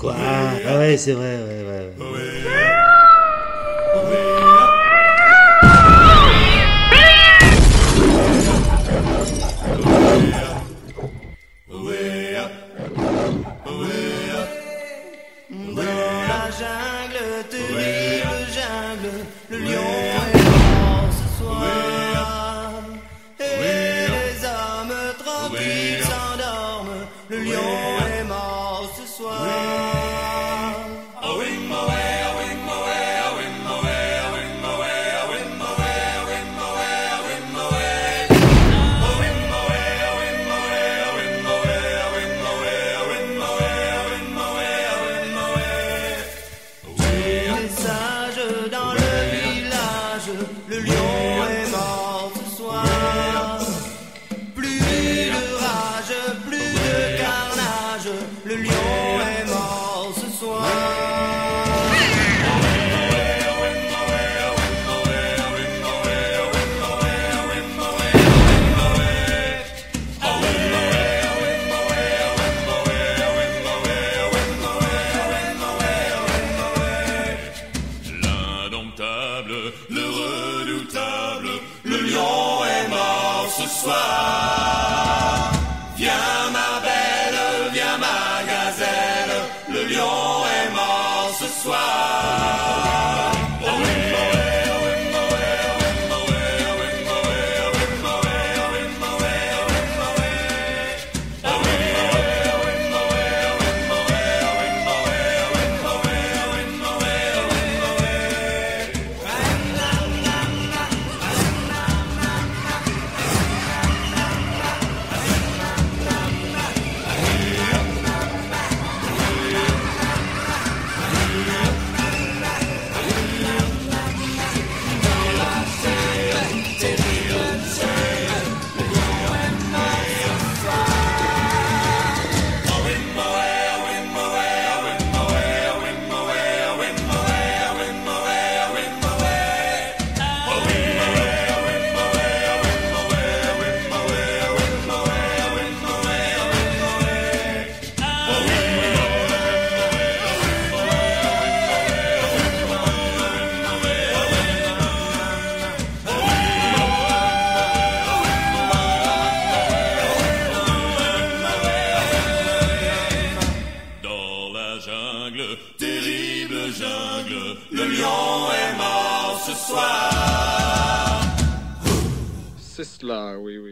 Quoi? Ah ouais, c'est vrai, ouais, ouais, ouais. Dans la jungle, terrible jungle, le lion est mort ce soir. Et les hommes tranquilles s'endorment, le lion est mort ce soir. Dans le village, le lion est mort ce soir. Plus de rage, plus de carnage, le lion est mort ce soir. Le redoutable, le lion est mort ce soir. Viens ma belle, viens ma gazelle, le lion est mort ce soir. Terrible jungle, le lion est mort ce soir. C'est cela, oui, oui.